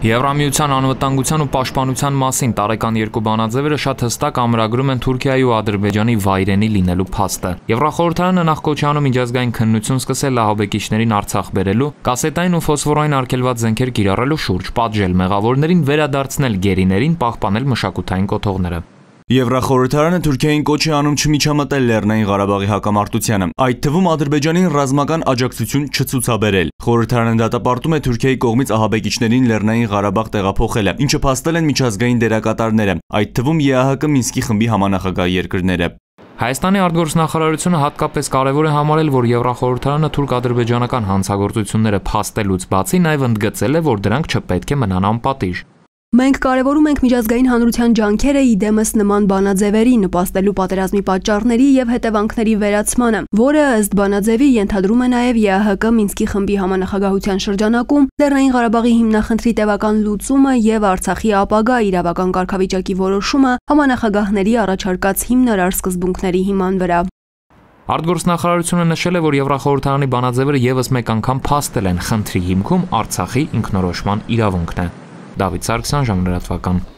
Եվրամիության անվտանգության ու պաշտպանության մասին տարեկան երկու բանաձևերը շատ հստակ ամրագրում են Թուրքիայի ու Ադրբեջանի վայրենի լինելու փաստը։ Եվրախորհրդարանը նախ կոչ է անում միջազգային քննություն սկսել ահաբեկիչներին Արցախ բերելու, կասետային ու ֆոսֆորային արգելված զենքեր կիրառելու շուրջ, պատժել մեղավորներին, վերադարձնել գերիներին, պահպանել մշակութային կոթողները։ Եվրախորհրդարանը Թուրքիային կոչ է անում չմիջամտել Լեռնային Ղարաբաղի հակամարտությանը, այդ թվում Ադրբեջանին ռազմական աջակցություն չցուցաբերել։ Խորհրդարանը դատապարտում է Թուրքիայի կողմից ահաբեկիչներին Լեռնային Ղարաբաղ տեղափոխելը, ինչը փաստել են միջազգային դերակատարները, այդ թվում ԵԱՀԿ Մինսկի խմբի համանախագահ երկրները։ Հայաստանի արտգործնախարարությունը հատկապես կարևոր է համարել, որ Եվրախորհրդարանը թուրք-ադրբեջանական հանցագործությունները փաստելուց բացի նաև ընդգծել է, որ դրանք չպետք է մնան անպատիժ։ Մենք կարևորում ենք միջազգային հանրության ջանքերը իդեմս նման բանաձևերի նպաստելու պատերազմի պատճառների եւ հետևանքների վերացմանը, որը ըստ բանաձևի ենթադրում է նաեւ ԵԱՀԿ Մինսկի խմբի համանախագահության շրջանակում Լեռնային Ղարաբաղի հիմնախնդրի տևական լուծումը եւ Արցախի ապագա իրավական կարգավիճակի որոշումը համանախագահների առաջարկած հիմնարար սկզբունքների հիման վրա։ Արտգործնախարարությունը նշել է, որ Եվրախորհրդարանի բանաձևերը եւս մեկ անգամ փաստել են խնդրի հիմքում Արցախի ինքնորոշման իրավունքն է։ Դավիթ Սարգսյան, Ժամանակ լրատվական։